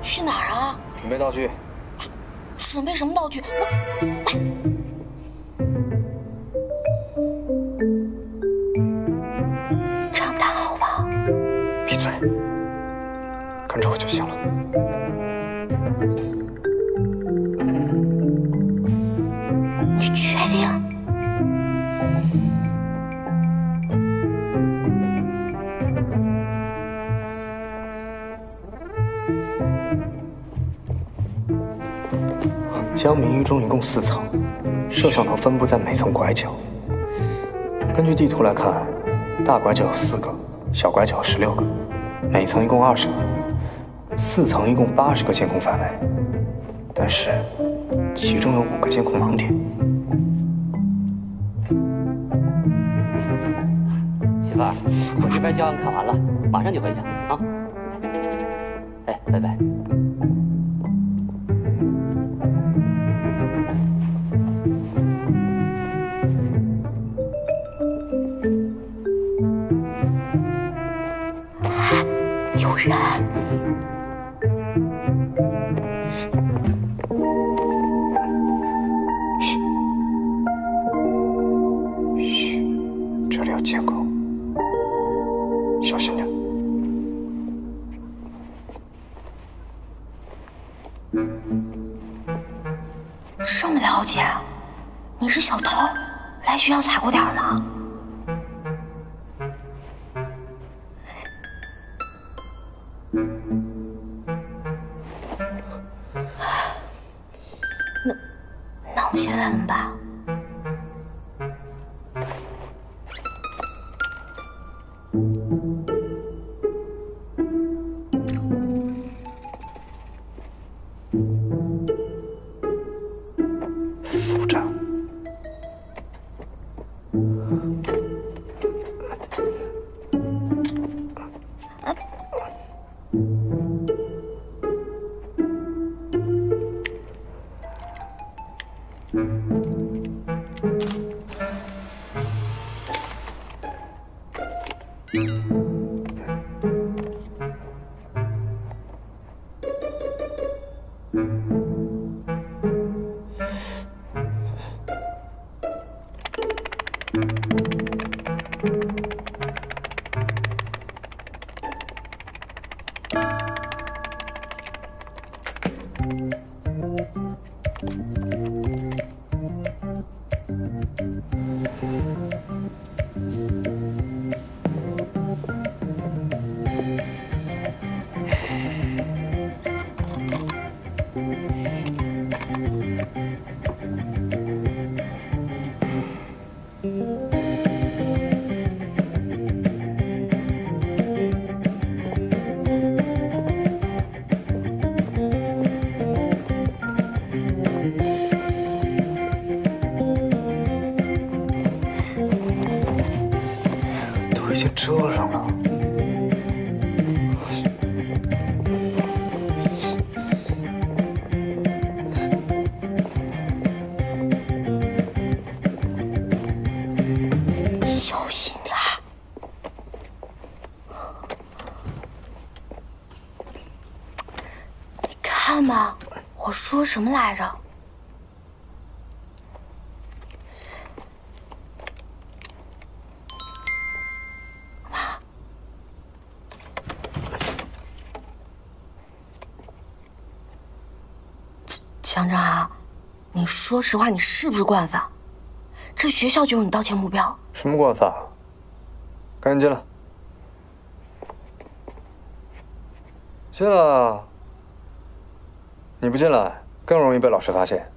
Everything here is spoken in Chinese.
去哪儿啊？ 准备道具。 准备什么道具？这样不太好吧？ 闭嘴，跟着我就行了。 你确定？ 江明一中一共4层，摄像头分布在每层拐角。根据地图来看，大拐角有4个，小拐角有16个，每层一共20个，4层一共80个监控范围。但是，其中有5个监控盲点。 媳妇儿，我这边教案看完了，马上就回去啊。哎，拜拜。 有人。 嘘，嘘，这里有监控，小心点。 这么了解？你是小偷，来学校踩过点吗？那我们现在怎么办？ 复战。都已经这样了。 小心点儿。你看吧，我说什么来着？强正啊，你说实话，你是不是惯犯？这学校就是你盗窃目标。 什么惯犯？赶紧进来。进来啊！你不进来，更容易被老师发现。